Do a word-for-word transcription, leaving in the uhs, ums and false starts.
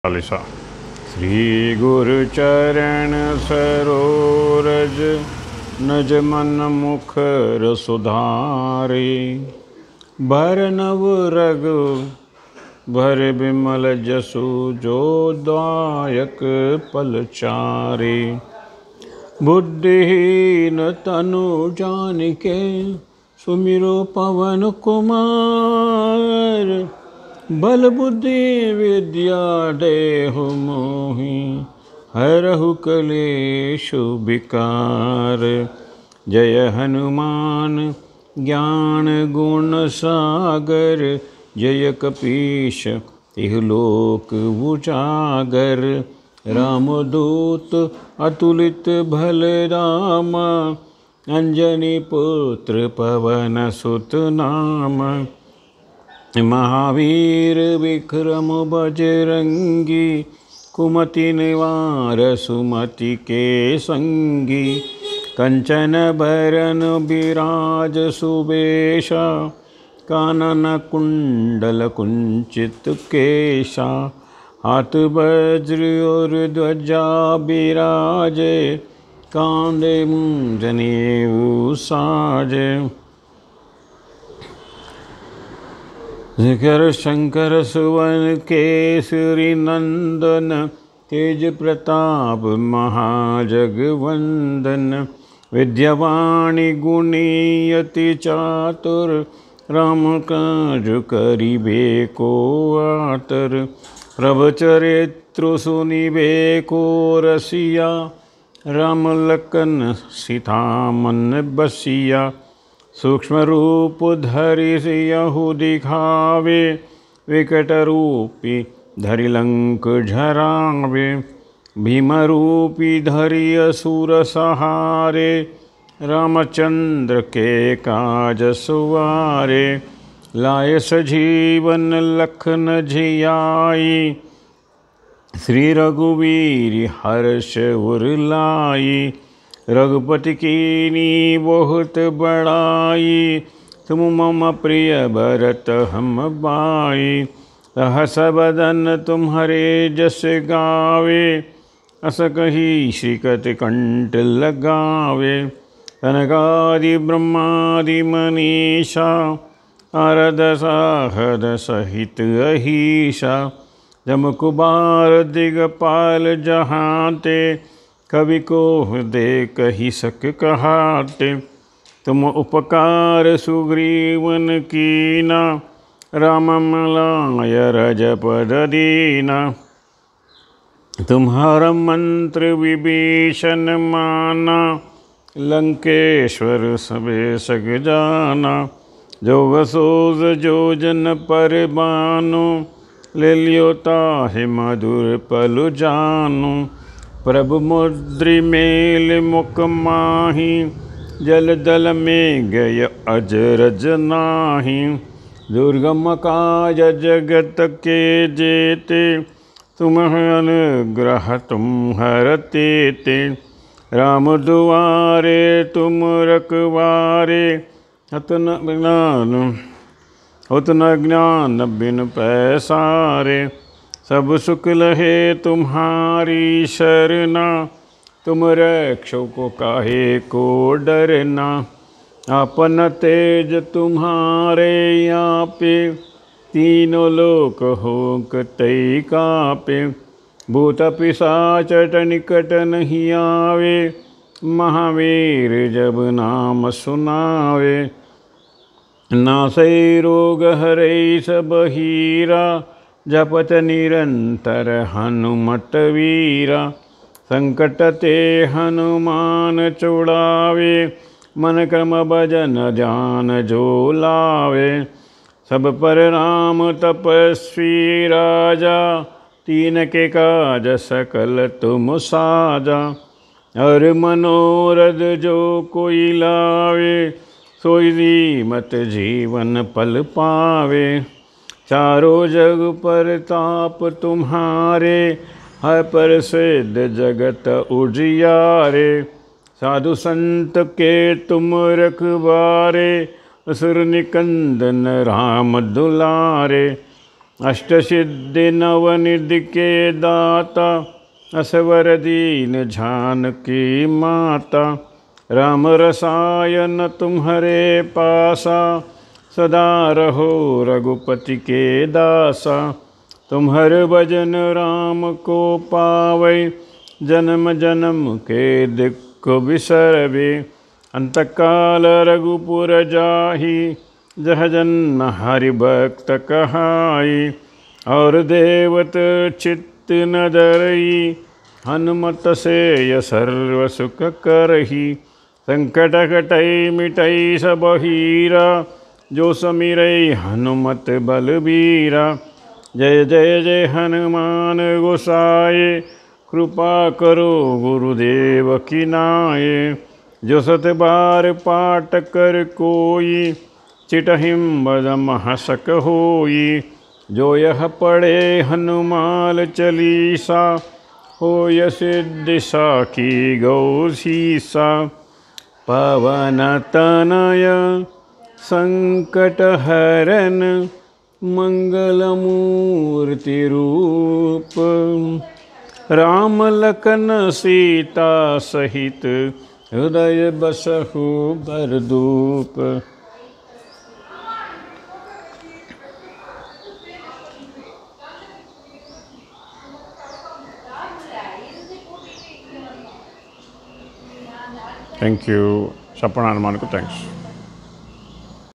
चालीसा। श्री गुरु चरण सरोरज नज मन मुख रसुधारे। भर नव रग भर बिमल जसु जो दायक पलचारे। बुद्धिहीन तनु जानिके सुमिरो पवन कुमार। बल बुद्धि विद्या देहु मोहि हरहु कलेशु विकार। जय हनुमान ज्ञान गुण सागर। जय कपीश इहलोक उजागर। रामदूत अतुलित बल रामा। अंजनी पुत्र पवन सुत नाम। महावीर विक्रम बजरंगी। कुमति निवार सुमति के संगी। कंचन बरन विराज सुबेशा। कानन कुंडल कुंचित केशा। हाथ वज्र और ध्वजा विराजे। कांधे मूंज जनेऊ साजे। शिखर शंकर सुवन केसरी नंदन। तेज प्रताप महाजगवंदन। विद्यावाणी गुणी अति चातुर। राम काज करिबे को आतर। प्रभु चरित्र सुनिबे को रसिया। राम लखन सीता मन बसिया। सूक्ष्म रूप धरि सियहु दिखावे। विकट रूपी धरि लंक झरावे। भीम रूपी धरि असुर सहारे। रामचंद्र के काज सुवारे। लाए सजीवन लखन जियाई। श्री रघुवीर हर्ष उर लाई। रघुपति कीनी बहुत बड़ाई। तुम मम प्रिय भरत हम बाई। सहस बदन तुम्हारे जस गावे। अस कही श्रीकति कंठ लगावे। सनकादि ब्रह्मादि मनीषा। नारद साहद सहित अहीशा। जम कुमार दिगपाल जहांते। कवि को दे कही सक कहाते। तुम उपकार सुग्रीवन कीना। राम मिलाय रजपद दीना। तुम्हारा मंत्र विभीषण माना। लंकेश्वर सबे सग जाना। जो वसोज जो जन पर बानो। ले लियो ताहि मधुर पलु जानो। प्रभु मुद्रि मेल मुख माही। जल दल में गय अजरज नाही। दुर्गम काज जगत के जेते। तुम्हें अनुग्रह तुम हरते ते। राम दुआरे तुम रखवारे। अतन ज्ञान उतना ज्ञान बिन पैसारे। सब सुख लहे तुम्हारी शरणा। तुम रक्षो को काहे को डरना। आपन तेज तुम्हारे आपे। तीनों लोक होकते कापे। भूत पिशाच निकट नहीं आवे। महावीर जब नाम सुनावे। नासै रोग हरै सब हीरा। जपत निरंतर हनुमत वीरा। संकट ते हनुमान छुड़ावे। मन क्रम भजन ध्यान जो लावे। सब पर राम तपस्वी राजा। तीन के काज सकल तुम साजा। और मनोरथ जो कोई लावे। सोई दीमत जीवन पल पावे। चारों जग पर ताप तुम्हारे। हर पर सिद्ध जगत उजियारे। साधु संत के तुम रखवारे। असुर निकंदन राम दुलारे। अष्टसिद्धि नवनिधि के दाता असवर दीन जानकी माता। राम रसायन तुम्हारे पासा सदा रहो रघुपति के दासा। तुम्हर भजन राम को पावै जन्म जन्म के दुख बिसरबे। अंतकाल रघुपुर जाहि जह जन हरि भक्त कहाई। और देवत चित्त न डरई हनुमत से य सर्व सुख करही। संकट कटई मिटई सब हीरा जो समिरै हनुमत बलबीरा। जय जय जय हनुमान गोसाए कृपा करो गुरुदेव की नाय। जो सत बार पाठ कर कोई चिटहिम बद महसक होई। जो यह पढ़े हनुमान चालीसा होय सिद्धि साखी गौसीसा। पवन तनय संकट हरन मंगल मूर्ति रूप। राम लखन सीता सहित हृदय बसहु बरदूप। Thank you. सपना हनुमान को थैंक्स।